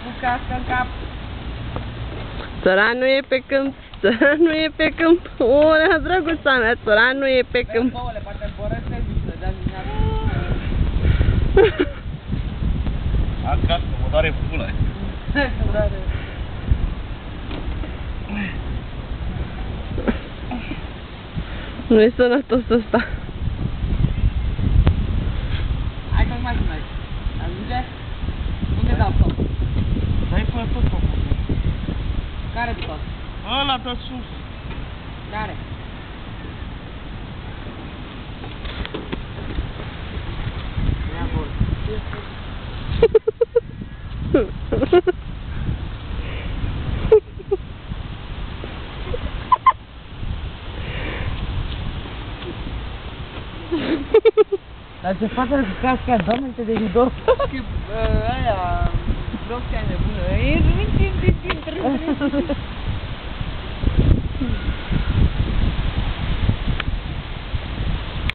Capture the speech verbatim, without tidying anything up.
cu casca în cap. Țăranul e pe câmp, țăranul e pe câmp. Olea, drăguța mea, țăranul e pe câmp. Băule, poate împărăți serviciu, de azi dimineața. Am cască, mă doare pula. Nu-i sănătos ăsta. Hai că nu mai mergi. Ajunge? Unde dau tot? Dai până tot făcut. Care tot? Ăla pe sus. Care? Ia bol. Dar ce față cu casca, doamne, te de judo? Aia, vreau să ai nebună. E,